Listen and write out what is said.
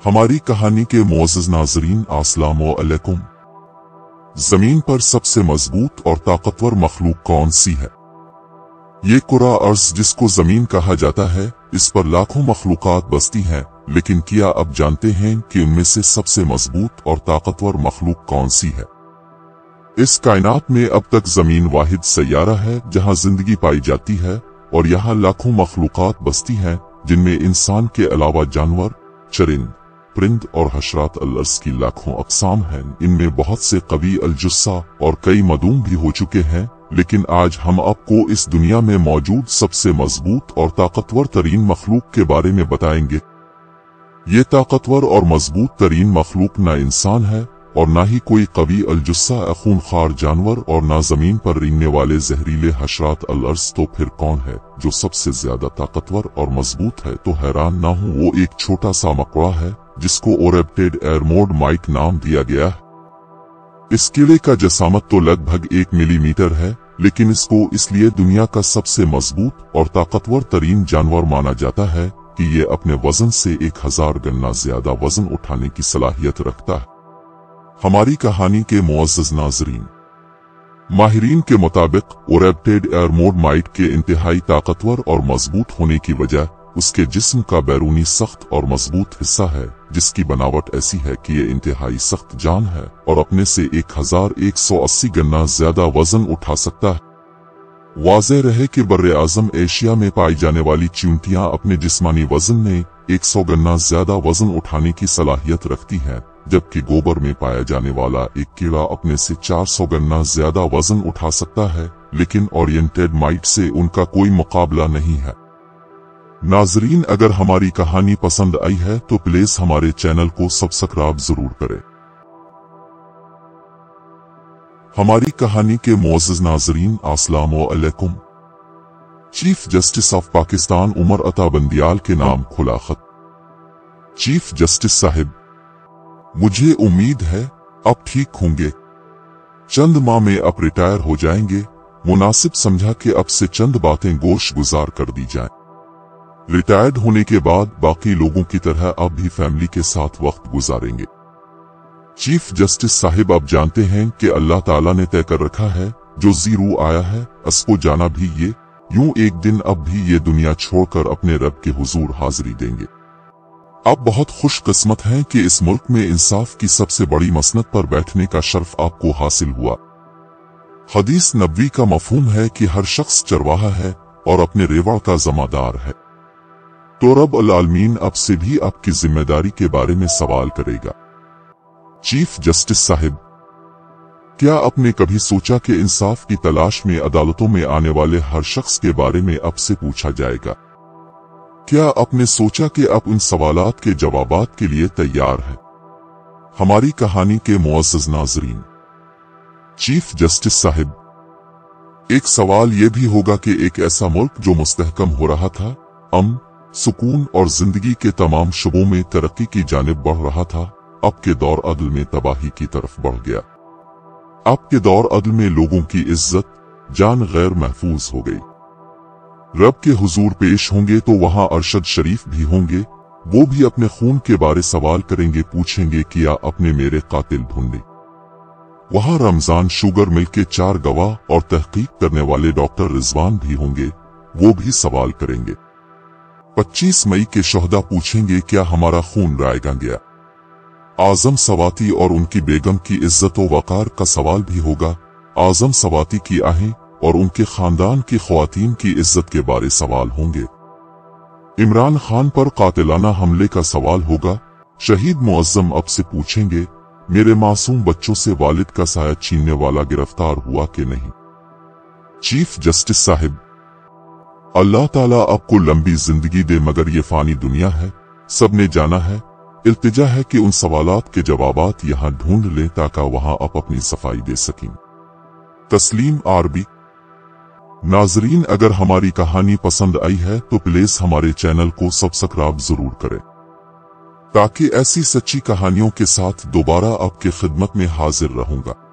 हमारी कहानी के मुअज़्ज़ज़ नाज़रीन अस्सलामु अलैकुम। जमीन पर सबसे मजबूत और ताकतवर मखलूक कौन सी है? ये कुरा अर्ज़ जिसको जमीन कहा जाता है, इस पर लाखों मखलूकात बसती हैं, लेकिन क्या अब जानते हैं कि उनमें से सबसे मजबूत और ताकतवर मखलूक कौन सी है? इस कायनात में अब तक जमीन वाहिद सैयारा है जहां जिंदगी पाई जाती है, और यहाँ लाखों मखलूकात बसती हैं जिनमें इंसान के अलावा जानवर, चरिंद, परिंद और हशरात अल-अर्ज़ की लाखों अक़साम हैं। इनमें बहुत से कवी अल-जुस्सा और कई मदूम भी हो चुके हैं, लेकिन आज हम आपको इस दुनिया में मौजूद सबसे मजबूत और ताकतवर तरीन मखलूक के बारे में बताएंगे। ये ताकतवर और मजबूत तरीन मखलूक न इंसान है और न ही कोई कवी अल-जुस्सा खूनखार जानवर और न जमीन पर रेंगने वाले जहरीले हशरात अल-अर्ज़। तो फिर कौन है जो सबसे ज्यादा ताकतवर और मजबूत है? तो हैरान ना हो, वो एक छोटा सा मकड़ा है जिसको ओरेप्टेड एरमोड माइट नाम दिया गया है। इस कीड़े का जसामत तो लगभग 1 मिलीमीटर है, लेकिन इसको इसलिए दुनिया का सबसे मजबूत और ताकतवर तरीन जानवर माना जाता है कि ये अपने वजन से 1000 गुना ज्यादा वजन उठाने की सलाहियत रखता है। हमारी कहानी के मुअज़्ज़ज़ नाज़रीन, माहिरीन के मुताबिक ओरेप्टेड एरमोड माइट के इंतहाई ताकतवर और मजबूत होने की वजह उसके जिस्म का बैरूनी सख्त और मजबूत हिस्सा है, जिसकी बनावट ऐसी है कि ये इंतहाई सख्त जान है और अपने से 1180 गुना ज्यादा वजन उठा सकता है। वाज़ेह रहे कि बर्रे आज़म एशिया में पाई जाने वाली चींटियां अपने जिस्मानी वजन में 100 गुना ज्यादा वजन उठाने की सलाहियत रखती हैं, जबकि गोबर में पाया जाने वाला एक कीड़ा अपने से 400 गुना ज्यादा वजन उठा सकता है, लेकिन ओरिएंटेड माइट से उनका कोई मुकाबला नहीं है। नाजरीन, अगर हमारी कहानी पसंद आई है तो प्लीज हमारे चैनल को सब्सक्राइब जरूर करें। हमारी कहानी के मुअज़्ज़ज़ नाजरीन अस्सलामु अलैकुम। Chief justice of Pakistan Umar Ata Bandial के नाम खुला खत। चीफ जस्टिस साहिब, मुझे उम्मीद है आप ठीक होंगे। चंद माह में आप रिटायर हो जाएंगे। मुनासिब समझा कि अब से चंद बातें गोश गुजार कर दी जाएं। रिटायर्ड होने के बाद बाकी लोगों की तरह आप भी फैमिली के साथ वक्त गुजारेंगे। चीफ जस्टिस साहिब, आप जानते हैं कि अल्लाह ताला ने तय कर रखा है, जो ज़ीरू आया है उसको जाना भी ये, यूं एक दिन अब भी ये दुनिया छोड़कर अपने रब के हुजूर हाजिरी देंगे। आप बहुत खुशकिस्मत हैं कि इस मुल्क में इंसाफ की सबसे बड़ी मसनद पर बैठने का शर्फ आपको हासिल हुआ। हदीस नबवी का मफहूम है कि हर शख्स चरवाहा है और अपने रेवा का ज़िम्मेदार है, तो रब अल आलमीन अब से भी आपकी जिम्मेदारी के बारे में सवाल करेगा। चीफ जस्टिस साहिब, क्या आपने कभी सोचा कि इंसाफ की तलाश में अदालतों में आने वाले हर शख्स के बारे में अब से पूछा जाएगा? क्या आपने सोचा कि आप उन सवालात के जवाबात के लिए तैयार हैं? हमारी कहानी के मुअज़्ज़ज़ नाज़रीन, चीफ जस्टिस साहिब, एक सवाल ये भी होगा कि एक ऐसा मुल्क जो मुस्तहकम हो रहा था, अमन, सुकून और जिंदगी के तमाम शुबों में तरक्की की जानिब बढ़ रहा था, अब के दौर अदल में तबाही की तरफ बढ़ गया। अब के दौर अदल में लोगों की इज्जत जान गैर महफूज हो गई। रब के हुजूर पेश होंगे तो वहां अरशद शरीफ भी होंगे, वो भी अपने खून के बारे सवाल करेंगे, पूछेंगे कि या अपने मेरे कातिल ढूंढे। वहां रमजान शुगर मिल के 4 गवाह और तहकीक करने वाले डॉक्टर रिजवान भी होंगे, वो भी सवाल करेंगे। 25 मई के शोहदा पूछेंगे क्या हमारा खून रायगा गया। आजम सवाती और उनकी बेगम की इज्जत व वकार का सवाल भी होगा। आजम सवाती की आहें और उनके खानदान की ख्वातीन की इज्जत के बारे सवाल होंगे। इमरान खान पर कातिलाना हमले का सवाल होगा। शहीद मुअज्जम अब से पूछेंगे, मेरे मासूम बच्चों से वालिद का साया छीनने वाला गिरफ्तार हुआ कि नहीं। चीफ जस्टिस साहिब, अल्लाह ताला आपको लंबी जिंदगी दे, मगर ये फानी दुनिया है, सबने जाना है। इल्तिजा है कि उन सवालात के जवाबात यहाँ ढूंढ लें ताकि वहां आप अपनी सफाई दे सकें। तस्लीम आरबी। नाजरीन, अगर हमारी कहानी पसंद आई है तो प्लीज हमारे चैनल को सब्सक्राइब जरूर करें, ताकि ऐसी सच्ची कहानियों के साथ दोबारा आपके खिदमत में हाजिर रहूंगा।